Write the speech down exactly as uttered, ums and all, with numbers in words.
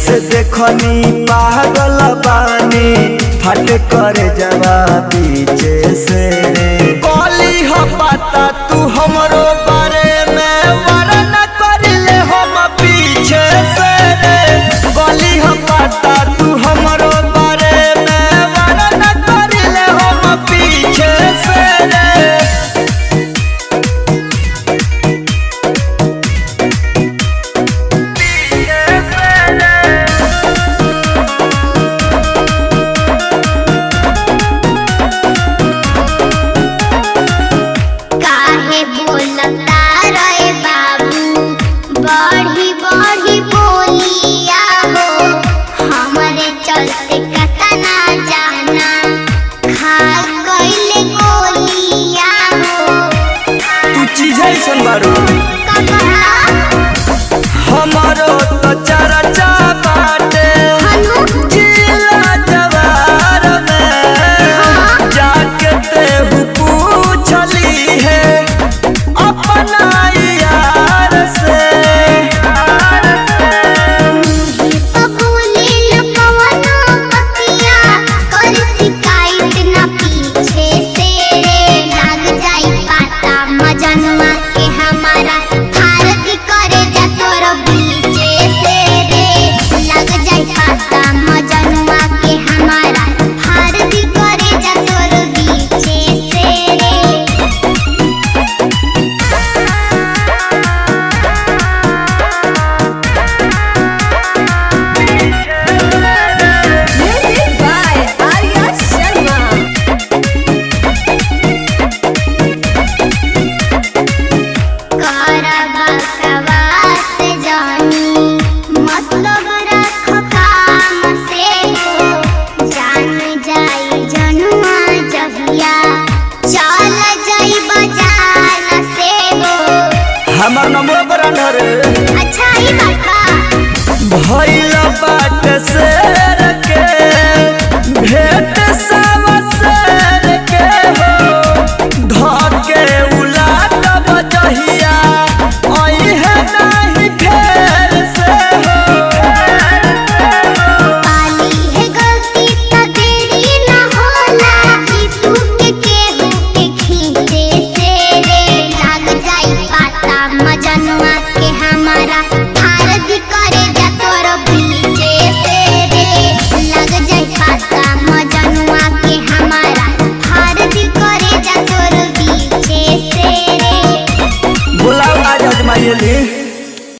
से देखनी पागल बानी फट कर जवा पीछे से कली हो पता तू हमरो बारे में वरन कर ले हम पीछे से कली हो पता तू हमरो बारे में वरन कर ले हम पीछे से हमारो तो चर्चा बाटे जिला जवार में जाके तेहू पूछली है अपना यार से हमार नंबर पर अंडर अच्छा ही बात बा भइल बाट से